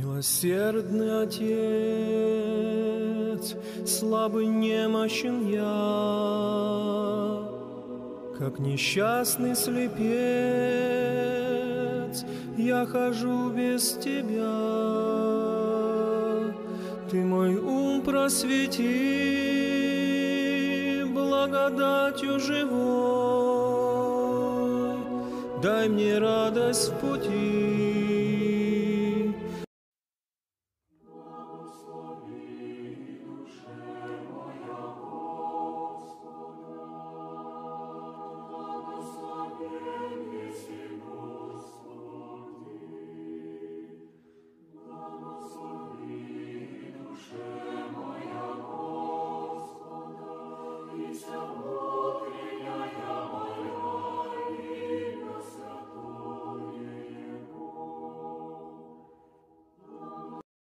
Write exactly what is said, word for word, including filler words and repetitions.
Милосердный Отец, слабый, немощен я, как несчастный слепец, я хожу без Тебя. Ты мой ум просвети благодатью живой, дай мне радость в пути.